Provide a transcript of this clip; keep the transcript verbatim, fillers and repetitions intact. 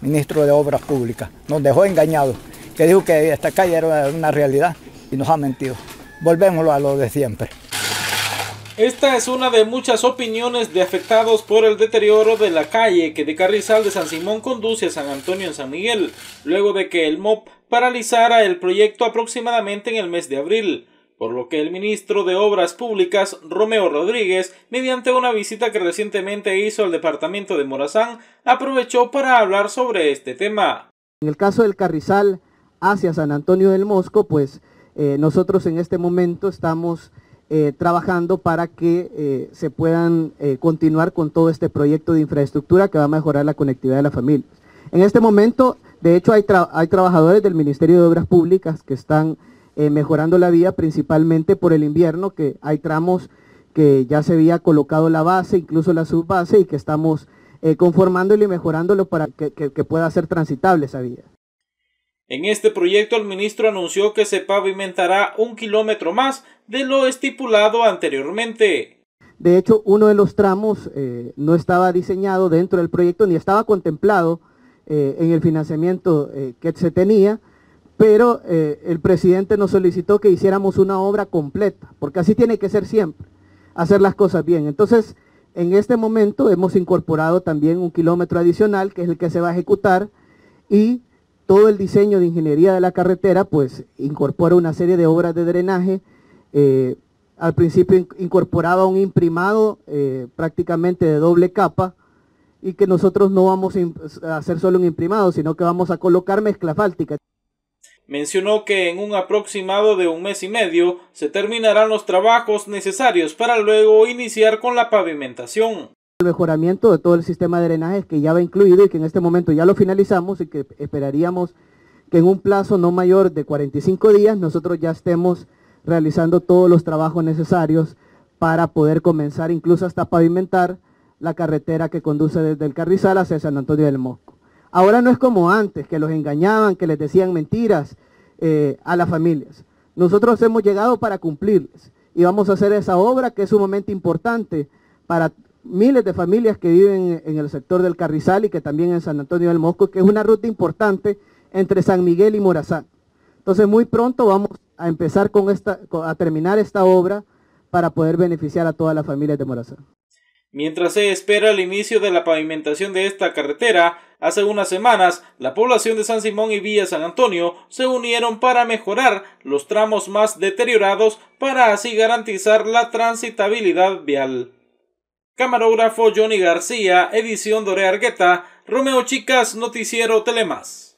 ministro de Obras Públicas. Nos dejó engañados, que dijo que esta calle era una realidad y nos ha mentido. Volvemos a lo de siempre. Esta es una de muchas opiniones de afectados por el deterioro de la calle que de Carrizal de San Simón conduce a San Antonio en San Miguel, luego de que el M O P paralizara el proyecto aproximadamente en el mes de abril, por lo que el ministro de Obras Públicas, Romeo Rodríguez, mediante una visita que recientemente hizo al departamento de Morazán, aprovechó para hablar sobre este tema. En el caso del Carrizal hacia San Antonio del Mosco, pues eh, nosotros en este momento estamos Eh, trabajando para que eh, se puedan eh, continuar con todo este proyecto de infraestructura que va a mejorar la conectividad de las familias. En este momento, de hecho, hay, tra hay trabajadores del Ministerio de Obras Públicas que están eh, mejorando la vía, principalmente por el invierno, que hay tramos que ya se había colocado la base, incluso la subbase, y que estamos eh, conformándolo y mejorándolo para que, que, que pueda ser transitable esa vía. En este proyecto el ministro anunció que se pavimentará un kilómetro más de lo estipulado anteriormente. De hecho, uno de los tramos eh, no estaba diseñado dentro del proyecto ni estaba contemplado eh, en el financiamiento eh, que se tenía, pero eh, el presidente nos solicitó que hiciéramos una obra completa, porque así tiene que ser siempre, hacer las cosas bien. Entonces, en este momento hemos incorporado también un kilómetro adicional, que es el que se va a ejecutar, y todo el diseño de ingeniería de la carretera pues incorpora una serie de obras de drenaje. Eh, al principio in incorporaba un imprimado eh, prácticamente de doble capa, y que nosotros no vamos a hacer solo un imprimado, sino que vamos a colocar mezcla asfáltica. Mencionó que en un aproximado de un mes y medio se terminarán los trabajos necesarios para luego iniciar con la pavimentación. El mejoramiento de todo el sistema de drenaje que ya va incluido y que en este momento ya lo finalizamos, y que esperaríamos que en un plazo no mayor de cuarenta y cinco días nosotros ya estemos realizando todos los trabajos necesarios para poder comenzar incluso hasta pavimentar la carretera que conduce desde el Carrizal hacia San Antonio del Mosco. Ahora no es como antes, que los engañaban, que les decían mentiras eh, a las familias. Nosotros hemos llegado para cumplirles y vamos a hacer esa obra que es sumamente importante para miles de familias que viven en el sector del Carrizal y que también en San Antonio del Mosco, que es una ruta importante entre San Miguel y Morazán. Entonces muy pronto vamos a empezar con esta, a terminar esta obra para poder beneficiar a todas las familias de Morazán. Mientras se espera el inicio de la pavimentación de esta carretera, hace unas semanas la población de San Simón y Villa San Antonio se unieron para mejorar los tramos más deteriorados para así garantizar la transitabilidad vial. Camarógrafo Johnny García, edición Doré Argueta, Romeo Chicas, Noticiero Telemás.